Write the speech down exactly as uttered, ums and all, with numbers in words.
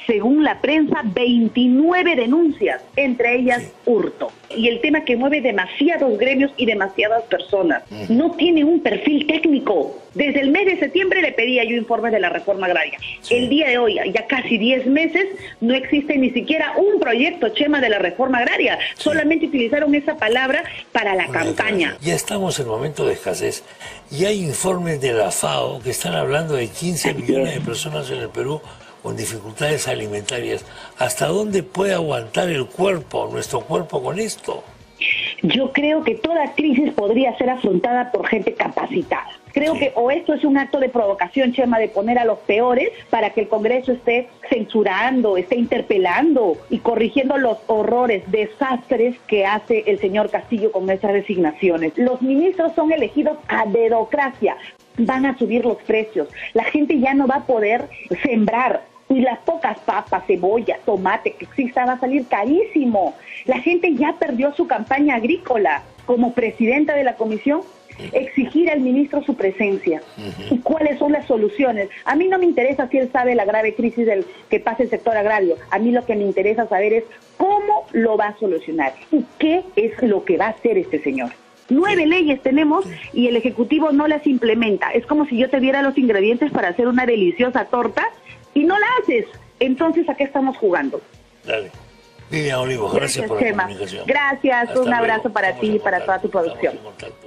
según la prensa, veintinueve denuncias, entre ellas sí. hurto. Y el tema que mueve demasiados gremios y demasiadas personas. Uh-huh. No tiene un perfil técnico. Desde el mes de septiembre le pedía yo informes de la reforma agraria. Sí. El día de hoy, ya casi diez meses, no existe ni siquiera un proyecto, Chema, de la reforma agraria. Sí. Solamente utilizaron esa palabra para la Una campaña. Ya estamos en momento de escasez y hay informes de la FAO que están hablando de quince millones de personas en el Perú con dificultades alimentarias. ¿Hasta dónde puede aguantar el cuerpo, nuestro cuerpo, con esto? Yo creo que toda crisis podría ser afrontada por gente capacitada. Creo sí. que o esto es un acto de provocación, Chema, de poner a los peores para que el Congreso esté censurando, esté interpelando y corrigiendo los horrores, desastres que hace el señor Castillo con esas designaciones. Los ministros son elegidos a dedocracia. Van a subir los precios. La gente ya no va a poder sembrar. Y las pocas papas, cebolla, tomate que exista va a salir carísimo. La gente ya perdió su campaña agrícola. Como presidenta de la comisión, exigir al ministro su presencia. Uh-huh. ¿Y cuáles son las soluciones? A mí no me interesa si él sabe la grave crisis del que pasa el sector agrario. A mí lo que me interesa saber es cómo lo va a solucionar y qué es lo que va a hacer este señor. Nueve leyes tenemos y el Ejecutivo no las implementa. Es como si yo te diera los ingredientes para hacer una deliciosa torta y no la haces. Entonces, ¿a qué estamos jugando? Dale. Vivian Olivos, gracias, gracias por la Chema. Comunicación. Gracias, Hasta un abrazo luego. para Estamos ti y para toda tu producción.